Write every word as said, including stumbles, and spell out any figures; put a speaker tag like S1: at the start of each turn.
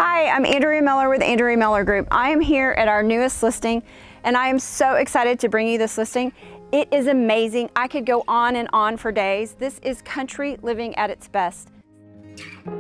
S1: Hi, I'm Andrea Miller with Andrea Miller Group. I am here at our newest listing, and I am so excited to bring you this listing. It is amazing. I could go on and on for days. This is country living at its best.